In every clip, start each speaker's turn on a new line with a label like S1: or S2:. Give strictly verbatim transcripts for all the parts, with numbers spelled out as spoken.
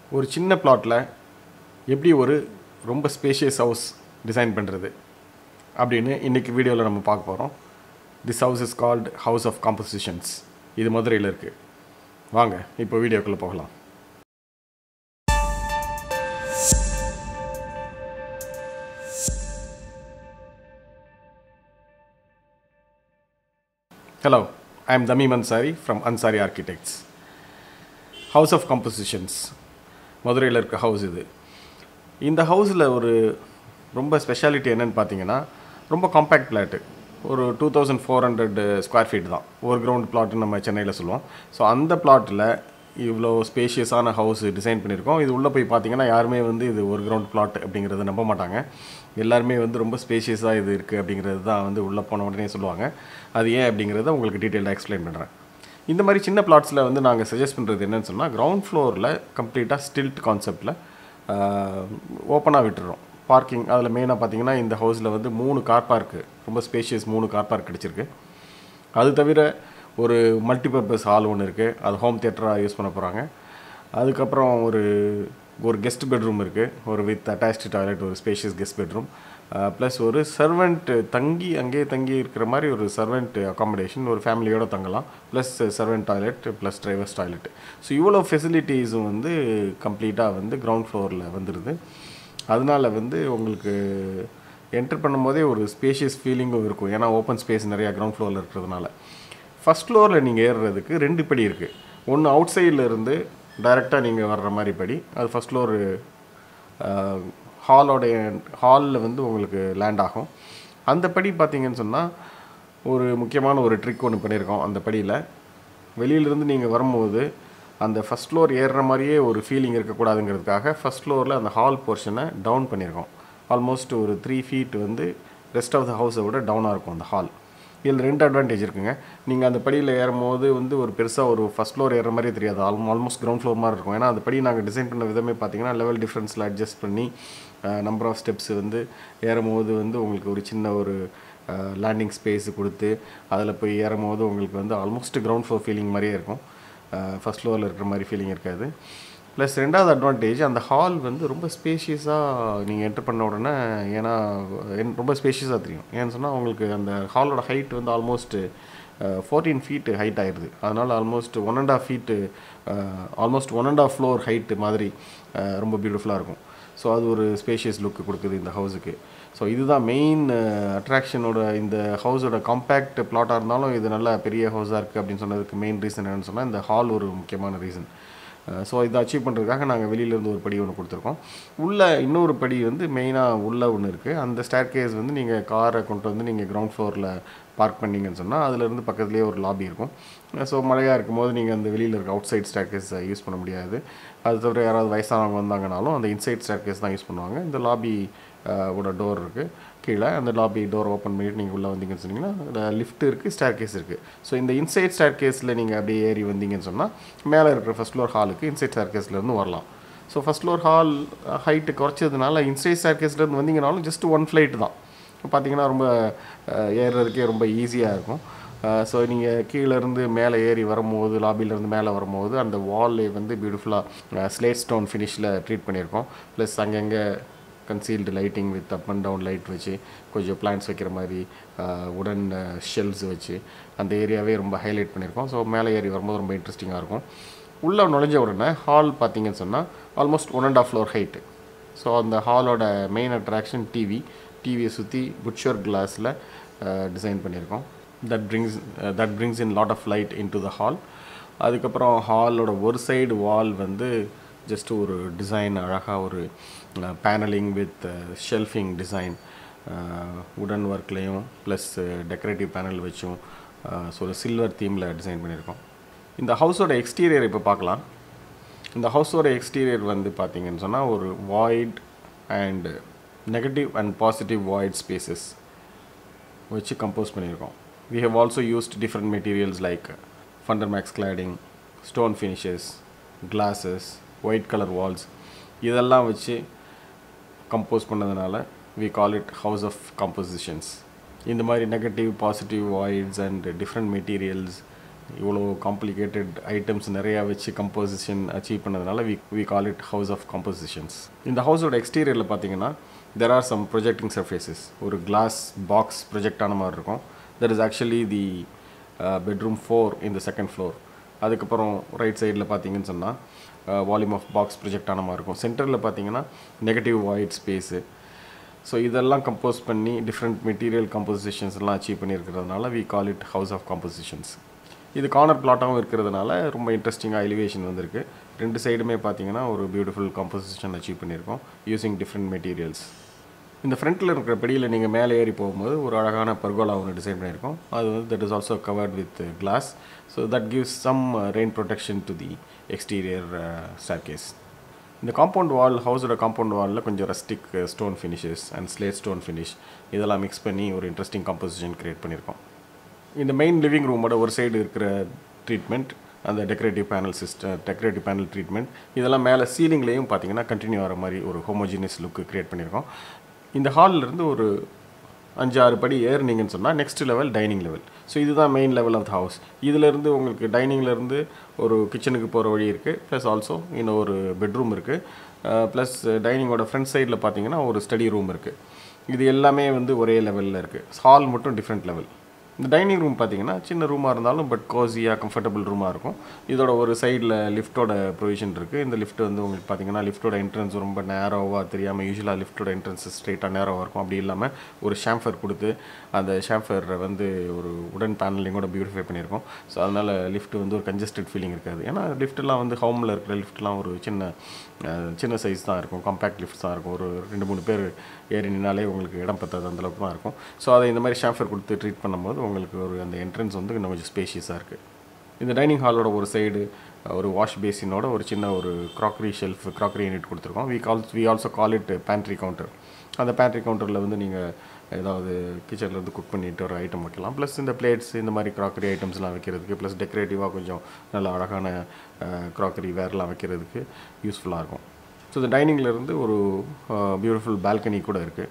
S1: ஒரு சின்ன பிளாட்டில் எப்படி ஒரு ரொம்ப ஸ்பேஷியஸ் ஹவுஸ் டிசைன் பண்ணுறது அப்படின்னு இன்றைக்கி வீடியோவில் நம்ம பார்க்க போகிறோம். This house is called house of compositions. இது மதுரையில் இருக்குது. வாங்க இப்போ வீடியோக்குள்ளே போகலாம். Hello, I am Damim Ansari from Ansari Architects. House of Compositions. மதுரையில் இருக்க ஹவுஸ் இது. இந்த ஹவுஸில் ஒரு ரொம்ப ஸ்பெஷாலிட்டி என்னென்னு பார்த்தீங்கன்னா, ரொம்ப காம்பேக்ட் பிளாட்டு. ஒரு two thousand four hundred square feet தான் ஒரு கிரவுண்ட் பிளாட்டுன்னு நம்ம சென்னையில் சொல்லுவோம். ஸோ அந்த பிளாட்டில் இவ்வளோ ஸ்பேஷியஸான ஹவுஸ் டிசைன் பண்ணியிருக்கோம். இது உள்ளே போய் பார்த்தீங்கன்னா யாருமே வந்து இது ஒரு கிரவுண்ட் பிளாட் அப்படிங்கிறத நம்ப மாட்டாங்க. எல்லாருமே வந்து ரொம்ப ஸ்பேஷியஸாக இது இருக்குது அப்படிங்கிறது தான் வந்து உள்ளே போன உடனே சொல்லுவாங்க. அது ஏன் அப்படிங்கிறத உங்களுக்கு டீட்டெயிலாக எக்ஸ்பிளைன் பண்ணுறேன். இந்த மாதிரி சின்ன பிளாட்ஸில் வந்து நாங்கள் சஜஸ்ட் பண்ணுறது என்னென்னு சொன்னால், கிரவுண்ட் ஃப்ளோரில் கம்ப்ளீட்டாக ஸ்டில்ட் கான்செப்டில் ஓப்பனாக விட்டுறோம். பார்க்கிங் அதில் மெயினாக பார்த்தீங்கன்னா இந்த ஹவுஸில் வந்து மூணு கார் பார்க்கு, ரொம்ப ஸ்பேஷியஸ் மூணு கார் பார்க் கிடச்சிருக்கு. அது தவிர ஒரு மல்டிபர்பஸ் ஹால் ஒன்று இருக்குது, அது ஹோம் தியேட்டராக யூஸ் பண்ண போகிறாங்க. அதுக்கப்புறம் ஒரு ஒரு கெஸ்ட் பெட்ரூம் இருக்குது, ஒரு வித் அட்டாச்டு டாய்லெட், ஒரு ஸ்பேஷியஸ் கெஸ்ட் பெட்ரூம், ப்ளஸ் ஒரு சர்வெண்ட் தங்கி அங்கேயே தங்கி இருக்கிற மாதிரி ஒரு சர்வெண்ட் அக்காமடேஷன், ஒரு ஃபேமிலியோடு தங்கலாம், plus servant toilet plus drivers toilet. So இவ்வளோ ஃபெசிலிட்டிஸும் வந்து கம்ப்ளீட்டாக வந்து கிரவுண்ட் ஃப்ளோரில் வந்துடுது. அதனால் வந்து உங்களுக்கு என்டர் பண்ணும்போதே ஒரு ஸ்பேஷியஸ் ஃபீலிங்கும் இருக்கும். ஏன்னா ஓப்பன் ஸ்பேஸ் நிறையா கிரவுண்ட் ஃப்ளோரில் இருக்கிறதுனால. ஃபஸ்ட் ஃப்ளோரில் நீங்கள் ஏறுறதுக்கு ரெண்டு படி இருக்குது. ஒன்று அவுட் சைடில் இருந்து டைரெக்டாக நீங்கள் வர்ற மாதிரி படி, அது ஃபஸ்ட் ஃப்ளோரு ஹாலோடைய ஹாலில் வந்து உங்களுக்கு லேண்ட் ஆகும். அந்த படி பார்த்தீங்கன்னு சொன்னால் ஒரு முக்கியமான ஒரு ட்ரிக் ஒன்று பண்ணியிருக்கோம். அந்த படியில் வெளியிலேருந்து நீங்கள் வரும்போது அந்த ஃபஸ்ட் ஃப்ளோர் ஏறுற மாதிரியே ஒரு ஃபீலிங் இருக்கக்கூடாதுங்கிறதுக்காக ஃபஸ்ட் ஃப்ளோரில் அந்த ஹால் போர்ஷனை டவுன் பண்ணியிருக்கோம். ஆல்மோஸ்ட் ஒரு த்ரீ ஃபீட் வந்து ரெஸ்ட் ஆஃப் த ஹவுஸை விட டவுனாக இருக்கும் அந்த ஹால். இதில் ரெண்டு அட்வான்டேஜ் இருக்குங்க. நீங்கள் அந்த படியில் ஏறும்போது வந்து ஒரு பெருசாக ஒரு ஃபஸ்ட் ஃப்ளோர் ஏறுற மாதிரியே தெரியாது, ஆல்மோ ஆல்மோஸ்ட் கிரவுண்ட் ஃப்ளோர் மாதிரி இருக்கும். ஏன்னா அந்த படி நாங்கள் டிசைன் பண்ண விதமே பார்த்தீங்கன்னா லெவல் டிஃப்ரென்ஸில் அட்ஜஸ்ட் பண்ணி நம்பர் ஆஃப் ஸ்டெப்ஸ் வந்து ஏறும்போது வந்து உங்களுக்கு ஒரு சின்ன ஒரு லேண்டிங் ஸ்பேஸு கொடுத்து அதில் போய் ஏறும்போது உங்களுக்கு வந்து ஆல்மோஸ்ட் கிரவுண்ட் ஃப்ளோர் ஃபீலிங் மாதிரியே இருக்கும், ஃபஸ்ட் ஃப்ளோரில் இருக்கிற மாதிரி ஃபீலிங் இருக்காது. ப்ளஸ் ரெண்டாவது அட்வான்டேஜ், அந்த ஹால் வந்து ரொம்ப ஸ்பேஷியஸாக நீங்கள் என்டர் பண்ண உடனே, ஏன்னா ரொம்ப ஸ்பேஷியஸாக தெரியும். ஏன்னு சொன்னால் உங்களுக்கு அந்த ஹாலோட ஹைட் வந்து ஆல்மோஸ்ட் ஃபோர்டீன் ஃபீட்டு ஹைட் ஆகிடுது. அதனால் almost one and half feet almost one and half floor height மாதிரி ரொம்ப பியூட்டிஃபுல்லாக இருக்கும். ஸோ அது ஒரு ஸ்பேஷியஸ் லுக்கு கொடுக்குது இந்த ஹவுஸுக்கு. ஸோ இதுதான் மெயின் அட்ராக்ஷனோட. இந்த ஹவுஸோட காம்பேக்ட் பிளாட்டாக இருந்தாலும் இது நல்ல பெரிய ஹவுஸாக இருக்குது அப்படின்னு சொன்னதுக்கு மெயின் ரீசன் என்னென்னு சொன்னால் இந்த ஹால் ஒரு முக்கியமான ரீசன். ஸோ இதை அச்சீவ் பண்ணுறதுக்காக நாங்கள் வெளியிலேருந்து ஒரு படி ஒன்று கொடுத்துருக்கோம். உள்ளே இன்னொரு படி வந்து மெயினாக உள்ளே ஒன்று இருக்குது. அந்த ஸ்டேர் கேஸ் வந்து நீங்கள் காரை கொண்டு வந்து நீங்கள் கிரவுண்ட் ஃப்ளோரில் பார்க் பண்ணிங்கன்னு சொன்னால் அதுலேருந்து பக்கத்துலேயே ஒரு லாபி இருக்கும். ஸோ மழையாக இருக்கும் போது நீங்கள் அந்த வெளியில் இருக்க அவுட் சைட் ஸ்டேர் கேஸை யூஸ் பண்ண முடியாது. அது தவிர யாராவது வயசானவங்க வந்தாங்கனாலும் அந்த இன்சைட் ஸ்டேர் கேஸ் தான் யூஸ் பண்ணுவாங்க. இந்த லாபி ஓட டோர் இருக்குது கீழே, அந்த லாபி டோர் ஓப்பன் பண்ணிவிட்டு நீங்கள் உள்ளே வந்தீங்கன்னு சொன்னீங்கன்னா லிஃப்ட் இருக்குது, ஸ்டேர் கேஸ் இருக்குது. ஸோ இந்த இன்சைட் ஸ்டேர் கேஸில் நீங்கள் அப்படியே ஏறி வந்தீங்கன்னு சொன்னால் மேலே இருக்கிற ஃபஸ்ட் ஃப்ளோர் ஹாலுக்கு இன்சைட் ஸ்டேர் கேஸ்லேருந்து வரலாம். So first floor hall height குறைச்சதுனால இன்சைட் ஸ்டேர் கேஸ்லேருந்து வந்தீங்கனாலும் ஜஸ்ட் ஒன் ஃப்ளைட் தான். பார்த்தீங்கன்னா ரொம்ப ஏறுறதுக்கே ரொம்ப ஈஸியாக இருக்கும். ஸோ நீங்கள் கீழேருந்து மேலே ஏறி வரும்போது, லாபியிலேருந்து மேலே வரும்போது அந்த வால்லே வந்து பியூட்டிஃபுல்லாக ஸ்லேட் ஸ்டோன் ஃபினிஷில் ட்ரீட் பண்ணியிருக்கோம். ப்ளஸ் அங்கங்கே concealed lighting with up and down light வச்சு கொஞ்சம் பிளான்ட்ஸ் வைக்கிற மாதிரி உடன் ஷெல்ஸ் வச்சு அந்த ஏரியாவே ரொம்ப ஹைலைட் பண்ணியிருக்கோம். ஸோ மேலே ஏறி வரும்போது ரொம்ப இன்ட்ரெஸ்டிங்காக இருக்கும். உள்ளே நுழைஞ்ச உடனே ஹால் பார்த்தீங்கன்னு சொன்னால் almost one and half floor height. So அந்த ஹாலோட மெயின் அட்ராக்ஷன் டிவி. டிவியை சுற்றி புட்ஷர் கிளாஸில் டிசைன் பண்ணியிருக்கோம். That brings that brings in lot of light into the hall. அதுக்கப்புறம் ஹாலோட ஒரு சைடு வால் வந்து ஜஸ்ட் ஒரு டிசைன், அழகாக ஒரு panelling with shelving design, wooden ஒர்க்லேயும் ப்ளஸ் டெக்கரேட்டிவ் பேனல் வச்சும் ஸோ ஒரு சில்வர் தீமில் டிசைன் பண்ணியிருக்கோம். இந்த ஹவுஸோட எக்ஸ்டீரியர் இப்போ பார்க்கலாம். இந்த ஹவுஸோட எக்ஸ்டீரியர் வந்து பார்த்திங்கன்னு சொன்னால் ஒரு void and negative and positive void spaces வச்சு கம்போஸ் பண்ணியிருக்கோம். We have also used different materials like Fundermax cladding, stone finishes, glasses, white color walls. இதெல்லாம் வச்சு கம்போஸ் பண்ணதுனால we call it house of compositions. இந்த மாதிரி negative positive voids and different materials இவ்வளோ complicated items நிறையா வச்சு composition achieve பண்ணதுனால we we call it house of compositions. இந்த ஹவுஸோட எக்ஸ்டீரியரில் பார்த்தீங்கன்னா there are some projecting surfaces. ஒரு கிளாஸ் பாக்ஸ் ப்ரொஜெக்ட் ஆன மாதிரி இருக்கும். That is actually the bedroom four in the second floor. அதுக்கப்புறம் ரைட் சைடில் பார்த்தீங்கன்னு சொன்னால் வால்யூம் ஆஃப் பாக்ஸ் ப்ரொஜெக்ட் ஆன மாதிரி இருக்கும். சென்டரில் பார்த்தீங்கன்னா நெகட்டிவ் வாய்ட் ஸ்பேஸு. ஸோ இதெல்லாம் கம்போஸ் பண்ணி டிஃப்ரெண்ட் மெட்டீரியல் கம்போசிஷன்ஸ் எல்லாம் அச்சீவ் பண்ணியிருக்கிறதுனால we call it house of compositions. இது கார்னர் பிளாட்டாகவும் இருக்கிறதுனால ரொம்ப இன்ட்ரெஸ்டிங்காக எலிவேஷன் வந்திருக்கு. ரெண்டு சைடுமே பார்த்தீங்கன்னா ஒரு பியூட்டிஃபுல் கம்போசிஷன் அச்சீவ் பண்ணியிருக்கோம் யூஸிங் டிஃப்ரெண்ட் மெட்டீரியல்ஸ். இந்த ஃப்ரண்ட்டில் இருக்கிற படியில் நீங்கள் மேலே ஏறி போகும்போது ஒரு அழகான பர்கோலா ஒன்று டிசைன் பண்ணியிருக்கோம். அது வந்து that is also covered with glass. So that gives some rain protection to the exterior staircase. இந்த காம்பவுண்ட் வால் ஹவுஸோட காம்பவுண்ட் வாலில் கொஞ்சம் rustic stone finishes and slate stone finish இதெல்லாம் மிக்ஸ் பண்ணி ஒரு இன்ட்ரெஸ்டிங் கம்போசிஷன் க்ரியேட் பண்ணியிருக்கோம். இந்த மெயின் லிவிங் ரூமோட ஒரு சைடு இருக்கிற ட்ரீட்மெண்ட், அந்த decorative panel system decorative panel treatment இதெல்லாம் மேலே சீலிங்லேயும் பார்த்தீங்கன்னா கண்டினியூ ஆகிற மாதிரி ஒரு ஹோமோஜினியஸ் லுக்கு க்ரியேட் பண்ணியிருக்கோம். இந்த ஹாலிலிருந்து ஒரு அஞ்சு ஆறு படி ஏறினீங்கன்னு சொன்னால் next level dining level. So இதுதான் main level of the house. இதிலேருந்து உங்களுக்கு டைனிங்லேருந்து ஒரு கிச்சனுக்கு போகிற வழி இருக்குது. ப்ளஸ் ஆல்சோ இன்னும் ஒரு பெட்ரூம் இருக்குது. ப்ளஸ் டைனிங்கோட ஃப்ரண்ட் சைடில் பார்த்தீங்கன்னா ஒரு ஸ்டடி ரூம் இருக்குது. இது எல்லாமே வந்து ஒரே லெவலில் இருக்குது. ஹால் மட்டும் டிஃப்ரெண்ட் லெவல். இந்த டைனிங் ரூம் பார்த்தீங்கன்னா சின்ன ரூமாக இருந்தாலும் பட் கோசியாக கம்ஃபர்டபுள் ரூமாக இருக்கும். இதோட ஒரு சைடில் லிஃப்ட்டோட ப்ரொவிஷன் இருக்குது. இந்த லிஃப்ட் வந்து உங்களுக்கு பார்த்தீங்கன்னா லிஃப்ட்டோட என்ட்ரன்ஸ் ரொம்ப நேரோவாக தெரியாமல், யூஸ்வலாக லிஃப்ட்டோட என்ட்ரன்ஸ் ஸ்ட்ரெயிட்டாக நேரோவாக இருக்கும். அப்படி இல்லாமல் ஒரு ஷாம்பர் கொடுத்து அந்த ஷாம்பர் வந்து ஒரு உடன் பேனலிங்கோட பியூட்டிஃபை பண்ணியிருக்கோம். ஸோ அதனால் லிஃப்ட் வந்து ஒரு கன்ஜஸ்டட் ஃபீலிங் இருக்காது. ஏன்னா லிஃப்ட்லாம் வந்து ஹோமில் இருக்கிற லிஃப்ட்லாம் ஒரு சின்ன சின்ன சைஸ் தான் இருக்கும், காம்பேக்ட் லிஃப்ட் தான் இருக்கும். ஒரு ரெண்டு மூணு பேர் ஏறி நின்னாலே உங்களுக்கு இடம் பத்தாது, அந்தளவுக்கு தான் இருக்கும். ஸோ அதை இந்த மாதிரி ஷாம்பர் கொடுத்து ட்ரீட் பண்ணும்போது உங்களுக்கு ஒரு அந்த என்ட்ரன்ஸ் வந்து இன்னும் கொஞ்சம் ஸ்பேஷியஸாக இருக்குது. இந்த டைனிங் ஹாலோட ஒரு சைடு ஒரு வாஷ் பேசினோட ஒரு சின்ன ஒரு க்ராக்கரி ஷெல்ஃப் க்ராக்கரி யூனிட் கொடுத்துருக்கோம். We call we also call it pantry counter. அந்த பேண்ட்ரி கவுண்டரில் வந்து நீங்கள் ஏதாவது கிச்சனில் இருந்து குக் பண்ணிட்டு ஒரு ஐட்டம் வைக்கலாம். ப்ளஸ் இந்த பிளேட்ஸ் இந்த மாதிரி க்ராக்கரி ஐட்டம்ஸ்லாம் வைக்கிறதுக்கு, ப்ளஸ் டெக்கரேட்டிவாக கொஞ்சம் நல்ல அழகான க்ராக்கரி வேர்லாம் வைக்கிறதுக்கு யூஸ்ஃபுல்லாக இருக்கும். ஸோ இந்த டைனிங்லேருந்து ஒரு பியூட்டிஃபுல் பால்கனி கூட இருக்குது.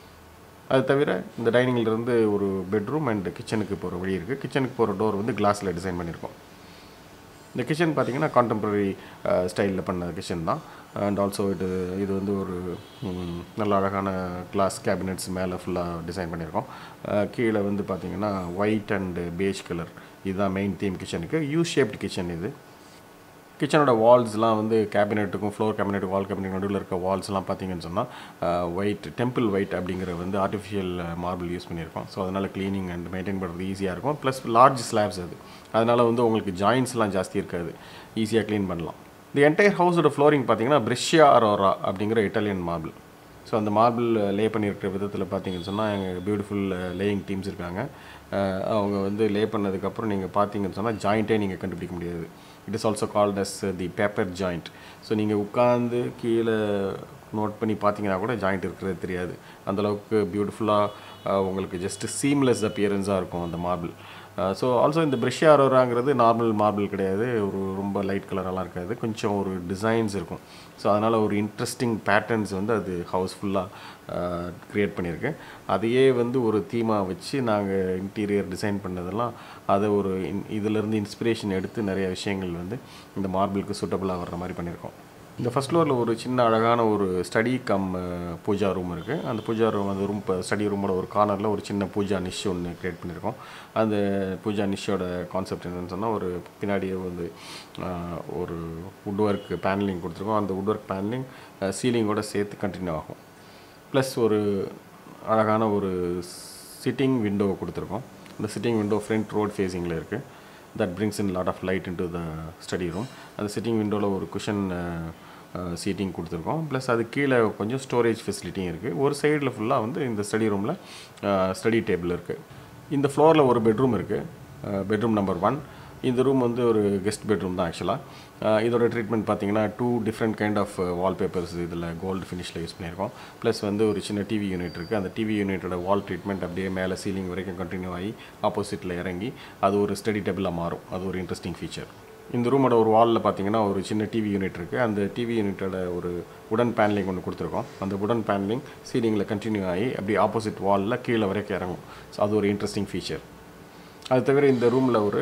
S1: அது தவிர இந்த டைனிங்லேருந்து ஒரு பெட்ரூம் அண்ட் கிச்சனுக்கு போகிற வழி இருக்குது. கிச்சனுக்கு போகிற டோர் வந்து கிளாஸில் டிசைன் பண்ணியிருக்கோம். இந்த கிச்சன் பார்த்திங்கன்னா கான்டெம்பரரி ஸ்டைலில் பண்ண கிச்சன் தான். அண்ட் ஆல்சோ இது இது வந்து ஒரு நல்ல அழகான கிளாஸ் கேபினெட்ஸ் மேலே ஃபுல்லாக டிசைன் பண்ணியிருக்கோம். கீழே வந்து பார்த்திங்கன்னா ஒயிட் அண்டு பேஜ் கலர், இதுதான் மெயின் தீம் கிச்சனுக்கு. யூ ஷேப்டு கிச்சன் இது. கிச்சனோட வால்ஸ்லாம் வந்து கேபினெட்டுக்கும் ஃப்ளோர் கேபினெட்டுக்கும் வால் கேபினெட் நடுவில் இருக்க வால்ஸ்லாம் பார்த்தீங்கன்னு சொன்னால் ஒயிட் டெம்பிள் ஒயிட் அப்படிங்கிற வந்து ஆர்டிஃபிஷியல் மார்பிள் யூஸ் பண்ணியிருக்கோம். ஸோ அதனால் க்ளீனிங் அண்ட் மெயின்டைன் பண்ணுறது ஈஸியாக இருக்கும். ப்ளஸ் லார்ஜ் ஸ்லாப்ஸ் அது, அதனால் வந்து உங்களுக்கு ஜாயின்ஸ்லாம் ஜாஸ்தி இருக்காது, ஈஸியாக க்ளீன் பண்ணலாம். தி என்டையர் ஹவுஸோட ஃப்ளோரிங் பார்த்தீங்கன்னா பிரெஷ்ஷியா அரோரா அப்படிங்கிற இட்டாலியன் மார்பிள். ஸோ அந்த மார்பிள் லே பண்ணியிருக்கிற விதத்தில் பார்த்தீங்கன்னு சொன்னால் எங்கள் பியூட்டிஃபுல் லேயிங் டீம்ஸ் இருக்காங்க. அவங்க வந்து லே பண்ணதுக்கப்புறம் நீங்கள் பார்த்தீங்கன்னு சொன்னால் ஜாயிண்ட்டே நீங்கள் கண்டுபிடிக்க முடியாது. It is also called as the paper joint. So நீங்கள் உட்காந்து கீழே நோட் பண்ணி பார்த்தீங்கன்னா கூட ஜாயிண்ட் இருக்கிறது தெரியாது. அந்தளவுக்கு பியூட்டிஃபுல்லாக உங்களுக்கு ஜஸ்ட்டு சீம்லெஸ் அப்பியரன்ஸாக இருக்கும் அந்த மார்பிள். ஸோ ஆல்சோ இந்த பிரெஷ்ஷியா அரோராங்கிறது நார்மல் மார்பிள் கிடையாது, ஒரு ரொம்ப லைட் கலரெல்லாம் இருக்காது, கொஞ்சம் ஒரு டிசைன்ஸ் இருக்கும். ஸோ அதனால் ஒரு இன்ட்ரெஸ்டிங் பேட்டர்ன்ஸ் வந்து அது ஹவுஸ்ஃபுல்லாக க்ரியேட் பண்ணியிருக்கு. அதையே வந்து ஒரு தீமாக வச்சு நாங்கள் இன்டீரியர் டிசைன் பண்ணதெல்லாம் அதை ஒரு இன் இதிலேருந்து இன்ஸ்பிரேஷன் எடுத்து நிறைய விஷயங்கள் வந்து இந்த மார்பிளுக்கு சூட்டபுளாக வர்ற மாதிரி பண்ணியிருக்கோம். இந்த ஃபஸ்ட் ஃப்ளோரில் ஒரு சின்ன அழகான ஒரு ஸ்டடி கம் பூஜா ரூம் இருக்குது. அந்த பூஜா ரூம் அந்த ரூம் இப்போ ஸ்டடி ரூமோட ஒரு கார்னரில் ஒரு சின்ன பூஜா நிஷ் ஒன்று க்ரியேட் பண்ணியிருக்கோம். அந்த பூஜா நிஷ்ஷோட கான்செப்ட் என்னென்னு சொன்னால், ஒரு பின்னாடியே வந்து ஒரு வுட் ஒர்க் பேனலிங் கொடுத்துருக்கோம். அந்த வுட் ஒர்க் பேனலிங் சீலிங்கோடு சேர்த்து கண்டினியூ ஆகும். ப்ளஸ் ஒரு அழகான ஒரு சிட்டிங் விண்டோவை கொடுத்துருக்கோம். அந்த சிட்டிங் விண்டோ ஃப்ரண்ட் ரோட் ஃபேஸிங்கில் இருக்குது. That brings in lot of light into the study room. அந்த சிட்டிங் விண்டோவில் ஒரு குஷன் சீட்டிங் கொடுத்துருக்கோம். ப்ளஸ் அது கீழே கொஞ்சம் ஸ்டோரேஜ் ஃபெசிலிட்டியும் இருக்குது. ஒரு சைடில் ஃபுல்லாக வந்து இந்த ஸ்டடி ரூமில் ஸ்டடி டேபிள் இருக்குது. இந்த ஃப்ளோரில் ஒரு பெட்ரூம் இருக்குது, பெட்ரூம் நம்பர் ஒன். இந்த ரூம் வந்து ஒரு கெஸ்ட் பெட்ரூம் தான் ஆக்சுவலாக. இதோட ட்ரீட்மெண்ட் பார்த்தீங்கன்னா two different kind of wallpapers இதில் கோல்டு ஃபினிஷில் யூஸ் பண்ணியிருக்கோம். ப்ளஸ் வந்து ஒரு சின்ன டிவி யூனிட் இருக்குது. அந்த டிவி யூனிட்டோட வால் ட்ரீட்மெண்ட் அப்படியே மேலே சீலிங் வரைக்கும் கண்டினியூ ஆகி ஆப்போசிட்டில் இறங்கி அது ஒரு ஸ்டடி டேபிளாக மாறும். அது ஒரு இன்ட்ரெஸ்டிங் ஃபீச்சர். இந்த ரூமோட ஒரு வாலில் பார்த்தீங்கன்னா ஒரு சின்ன டிவி யூனிட் இருக்குது. அந்த டிவி யூனிட்டோட ஒரு உடன் பேனலிங் ஒன்று கொடுத்துருக்கோம். அந்த உடன் பேனலிங் சீலிங்கில் கண்டினியூ ஆகி அப்படி ஆப்போசிட் வாலில் கீழே வரைக்கும் இறங்கும். ஸோ அது ஒரு இன்ட்ரெஸ்டிங் ஃபீச்சர். அது தவிர இந்த ரூமில் ஒரு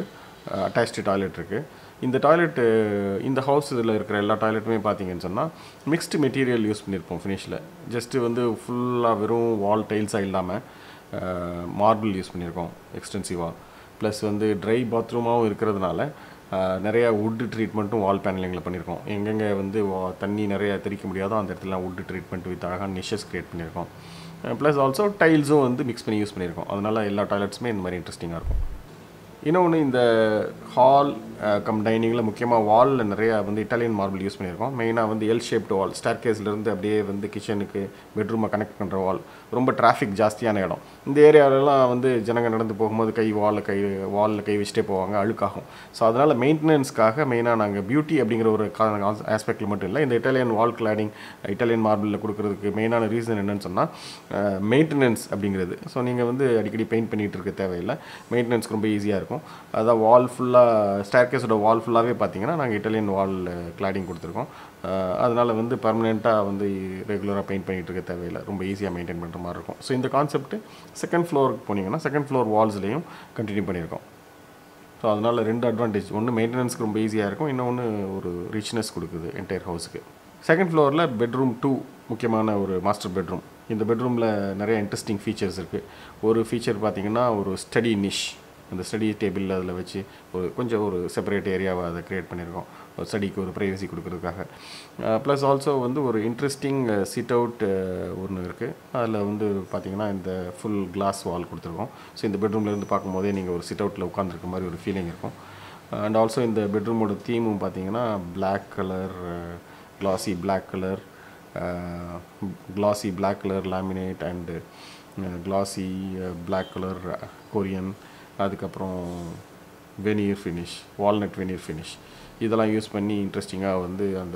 S1: அட்டாச்டு டாய்லெட் இருக்குது. இந்த டாய்லெட்டு இந்த ஹவுஸ் இதில் இருக்கிற எல்லா டாய்லெட்டுமே பார்த்தீங்கன்னு சொன்னால் மிக்ஸ்டு மெட்டீரியல் யூஸ் பண்ணியிருப்போம் ஃபினிஷில். ஜஸ்ட்டு வந்து ஃபுல்லாக வெறும் வால் டைல்ஸாக இல்லாமல் மார்பிள் யூஸ் பண்ணியிருக்கோம் எக்ஸ்டென்சிவாக. ப்ளஸ் வந்து ட்ரை பாத்ரூமாகவும் இருக்கிறதுனால நிறையா வுட்டு ட்ரீட்மெண்ட்டும் வால் பேனலிங்கில் பண்ணியிருக்கோம். எங்கெங்கே வந்து தண்ணி நிறையா தெளிக்க முடியாதோ அந்த இடத்துலாம் வுட்டு ட்ரீட்மெண்ட் வித் அழகான நிஷஸ் க்ரியேட் பண்ணியிருக்கோம். ப்ளஸ் ஆல்சோ டைல்ஸும் வந்து மிக்ஸ் பண்ணி யூஸ் பண்ணியிருக்கோம். அதனால் எல்லா டாய்லெட்ஸுமே இந்த மாதிரி இன்ட்ரெஸ்டிங்காக இருக்கும். இன்னொன்று இந்த ஹால் கம் டைனிங்கில் முக்கியமாக வாலில் நிறையா வந்து இட்டாலியன் மார்பிள் யூஸ் பண்ணியிருக்கோம். மெயினாக வந்து எல் ஷேப்டு வால், ஸ்டேர் கேஸ்லேருந்து அப்படியே வந்து கிச்சனுக்கு பெட்ரூமை கனெக்ட் பண்ணுற வால். ரொம்ப டிராஃபிக் ஜாஸ்தியான இடம். இந்த ஏரியாவிலலாம் வந்து ஜனங்கள் நடந்து போகும்போது கை வாலில் கை வாலில் கை வச்சுட்டே போவாங்க, அழுக்காகும். ஸோ அதனால் மெயின்டெனன்ஸ்க்காக மெயினாக நாங்கள் பியூட்டி அப்படிங்கிற ஒரு ஆஸ்பெக்டில் மட்டும் இல்லை, இந்த இட்டாலியன் வால் கிளாடிங் இட்டாலியன் மார்பிளில் கொடுக்குறதுக்கு மெயினான ரீசன் என்னென்னு சொன்னால் மெயின்டெனன்ஸ் அப்படிங்கிறது. ஸோ நீங்கள் வந்து அடிக்கடி பெயிண்ட் பண்ணிகிட்டு இருக்க தேவையில்லை, மெயின்டெனன்ஸ்க்கு ரொம்ப ஈஸியாக இருக்கும். அதான் வால் ஃபுல்லாக ஸ்டேர்கேஸோட வால் ஃபுல்லாகவே பார்த்தீங்கன்னா நாங்கள் இட்டாலியன் வால் கிளாடிங் கொடுத்துருக்கோம். அதனால் வந்து பர்மனெண்ட்டாக வந்து ரெகுலராக பெயிண்ட் பண்ணிகிட்டு இருக்க தேவையில்லை, ரொம்ப ஈஸியாக மெயின்டைன் பண்ணுற மாதிரி இருக்கும். ஸோ இந்த கான்செப்ட் செகண்ட் ஃப்ளோருக்கு போனீங்கன்னா செகண்ட் ஃப்ளோர் வால்ஸ்லேயும் கண்டினியூ பண்ணியிருக்கோம். ஸோ அதனால் ரெண்டு அட்வான்டேஜ், ஒன்று மெயின்டெனன்ஸ்க்கு ரொம்ப ஈஸியாக இருக்கும், இன்னொன்று ஒரு ரிச்னஸ் கொடுக்குது என்டையர் ஹவுஸுக்கு. செகண்ட் ஃப்ளோரில் பெட்ரூம் டூ முக்கியமான ஒரு மாஸ்டர் பெட்ரூம். இந்த பெட்ரூமில் நிறைய இன்ட்ரெஸ்டிங் ஃபீச்சர்ஸ் இருக்குது. ஒரு ஃபீச்சர் பார்த்திங்கன்னா ஒரு ஸ்டடி நிஷ், அந்த ஸ்டடி டேபிள் அதில் வச்சு ஒரு கொஞ்சம் ஒரு செப்பரேட் ஏரியாவை அதை க்ரியேட் பண்ணியிருக்கோம், ஒரு ஸ்டடிக்கு ஒரு ப்ரைவசி கொடுக்கறதுக்காக. ப்ளஸ் ஆல்சோ வந்து ஒரு இன்ட்ரெஸ்டிங் சிட் அவுட் ஒன்று இருக்குது. அதில் வந்து பார்த்திங்கன்னா இந்த ஃபுல் கிளாஸ் வால் கொடுத்துருக்கோம். ஸோ இந்த பெட்ரூம்லேருந்து பார்க்கும்போதே நீங்கள் ஒரு சிட் அவுட்டில் உட்காந்துருக்க மாதிரி ஒரு ஃபீலிங் இருக்கும். அண்ட் ஆல்சோ இந்த பெட்ரூமோட தீமும் பார்த்திங்கன்னா black colour, classy black colour, classy black colour laminate and classy black colour Corian, அதுக்கப்புறம் veneer finish, walnut veneer finish, இதெல்லாம் யூஸ் பண்ணி இன்ட்ரெஸ்டிங்காக வந்து அந்த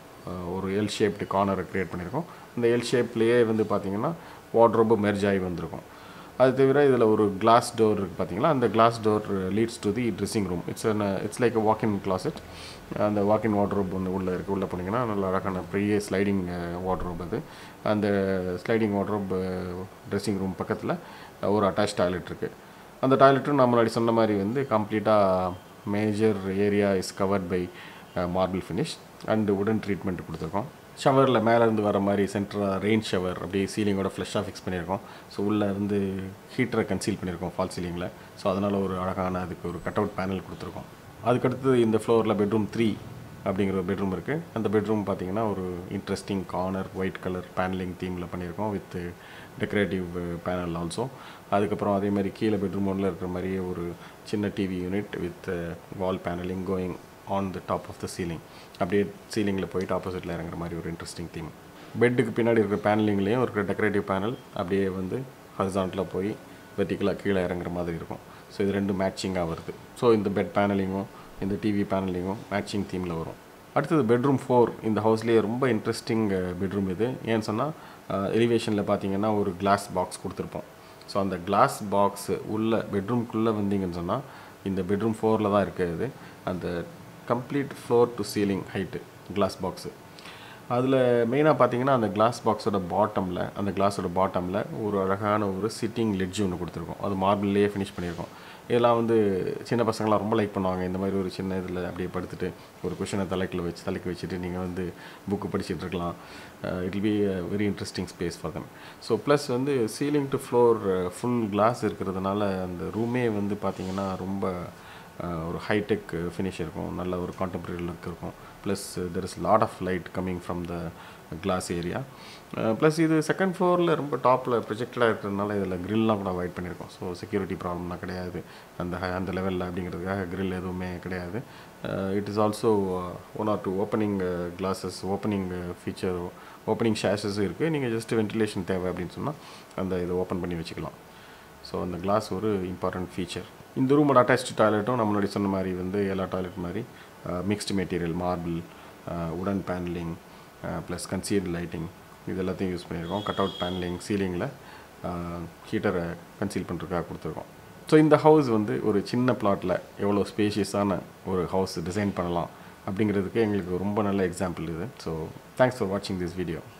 S1: ஒரு எல் ஷேப்டு கார்னரை க்ரியேட் பண்ணியிருக்கோம். அந்த எல் ஷேப்லேயே வந்து பார்த்திங்கன்னா வார்ட்ரோபு மெர்ஜ் ஆகி வந்திருக்கும். அது தவிர இதில் ஒரு கிளாஸ் டோர் இருக்குது பார்த்தீங்களா, அந்த glass door leads to the dressing room. It's an it's like a walk-in closet. அந்த வாக்இன் வார்ட்ரோப் வந்து உள்ளே இருக்குது. உள்ளே போனீங்கன்னா நல்ல அழகான பெரிய ஸ்லைடிங் வார்ட்ரோப். அது அந்த ஸ்லைடிங் வார்ட்ரோப் ட்ரெஸ்ஸிங் ரூம் பக்கத்தில் ஒரு அட்டாச் டாய்லெட் இருக்குது. அந்த டாய்லெட்டும் நான் முன்னாடி சொன்ன மாதிரி வந்து கம்ப்ளீட்டாக major area is covered by marble finish and wooden treatment கொடுத்துருக்கோம். ஷவரில் மேலேருந்து வர மாதிரி சென்டராக ரெயின் ஷவர் அப்படியே சீலிங்கோட ஃப்ளஷ்ஷாக ஃபிக்ஸ் பண்ணியிருக்கோம். ஸோ உள்ளே வந்து ஹீட்டரை கன்சீல் பண்ணியிருக்கோம் ஃபால் சீலிங்கில். ஸோ அதனால் ஒரு அழகான அதுக்கு ஒரு கட் அவுட் பேனல் கொடுத்துருக்கோம். அதுக்கடுத்து இந்த ஃப்ளோரில் பெட்ரூம் த்ரீ அப்படிங்கிற ஒரு பெட்ரூம் இருக்குது. அந்த பெட்ரூம் பார்த்திங்கன்னா ஒரு interesting corner white colour paneling தீமில் பண்ணியிருக்கோம் வித் டெக்கரேட்டிவ் பேனல் ஆல்சோ. அதுக்கப்புறம் அதே மாதிரி கீழே பெட்ரூம் ஒன்றில் இருக்கிற மாதிரியே ஒரு சின்ன TV unit with wall paneling going on the top of the ceiling. அப்படியே சீலிங்கில் போயிட்டு ஆப்போசிட்டில் இறங்குற மாதிரி ஒரு இன்ட்ரெஸ்டிங் தீம். பெட்டுக்கு பின்னாடி இருக்கிற பேனலிங்லேயும் இருக்கிற டெக்கரேட்டிவ் பேனல் அப்படியே வந்து ஹரிசாண்டலாக போய் வெர்டிக்கலாக கீழே இறங்குற மாதிரி இருக்கும். ஸோ இது ரெண்டும் மேட்சிங்காக வருது. ஸோ இந்த பெட் பேனலிங்கும் இந்த டிவி பேனலிங்கும் மேட்சிங் தீமில் வரும். அடுத்தது பெட்ரூம் ஃபோர். இந்த ஹவுஸ்லேயே ரொம்ப இன்ட்ரெஸ்டிங் பெட்ரூம் இது. ஏன்னு சொன்னால் எலிவேஷனில் பார்த்தீங்கன்னா ஒரு கிளாஸ் பாக்ஸ் கொடுத்துருப்போம். ஸோ அந்த கிளாஸ் பாக்ஸு உள்ள பெட்ரூம்குள்ளே வந்தீங்கன்னு சொன்னால் இந்த பெட்ரூம் ஃபோரில் தான் இருக்குது. அந்த complete floor to ceiling height glass box. அதில் மெயினாக பார்த்தீங்கன்னா அந்த கிளாஸ் பாக்ஸோட பாட்டமில் அந்த கிளாஸோட பாட்டமில் ஒரு அழகான ஒரு சிட்டிங் லெட்ஜ் ஒன்று கொடுத்துருக்கோம். அது மார்பிள்லேயே ஃபினிஷ் பண்ணியிருக்கோம். இதெல்லாம் வந்து சின்ன பசங்களாம் ரொம்ப லைக் பண்ணுவாங்க. இந்த மாதிரி ஒரு சின்ன இதில் அப்படியே படுத்துட்டு ஒரு கொஷனை தலைக்கில் வச்சு தலைக்கு வச்சுட்டு நீங்கள் வந்து புக்கு படிச்சுட்டு இருக்கலாம். It will be very interesting space for them. So plus வந்து ceiling to floor full glass இருக்கிறதுனால அந்த ரூமே வந்து பார்த்திங்கன்னா ரொம்ப ஒரு ஹைடெக் ஃபினிஷ் இருக்கும், நல்ல ஒரு கான்டெம்பரரி லுக் இருக்கும். Plus there is lot of light coming from the glass area. Plus இது செகண்ட் ஃப்ளோரில் ரொம்ப டாப்பில் ப்ரொஜெக்டடாக இருக்கிறதுனால இதில் க்ரில்லாம் கூட அவாய்ட் பண்ணியிருக்கோம். ஸோ செக்யூரிட்டி ப்ராப்ளம்லாம் கிடையாது அந்த அந்த லெவலில் அப்படிங்கிறதுக்காக க்ரில் எதுவுமே கிடையாது. It is also one or two opening glasses opening feature opening ஷேஷஸும் இருக்குது. நீங்கள் ஜஸ்ட் வென்டிலேஷன் தேவை அப்படின்னு சொன்னால் அந்த இதை ஓப்பன் பண்ணி வச்சுக்கலாம். ஸோ அந்த கிளாஸ் ஒரு இம்பார்ட்டண்ட் ஃபீச்சர். இந்த ரூமோட அட்டாச்டு டாய்லெட்டும் நம்ம முன்னாடி சொன்ன மாதிரி வந்து எல்லா டாய்லெட் மாதிரி mixed material marble wooden paneling plus concealed lighting இது எல்லாத்தையும் யூஸ் பண்ணியிருக்கோம். கட் அவுட் பேனலிங் சீலிங்கில் ஹீட்டரை கன்சீல் பண்ணுறதுக்காக கொடுத்துருக்கோம். ஸோ இந்த ஹவுஸ் வந்து ஒரு சின்ன பிளாட்டில் எவ்வளோ ஸ்பேஷியஸான ஒரு ஹவுஸ் டிசைன் பண்ணலாம் அப்படிங்கிறதுக்கு எங்களுக்கு ரொம்ப நல்ல எக்ஸாம்பிள் இது. ஸோ தேங்க்ஸ் ஃபார் வாட்சிங் திஸ் வீடியோ.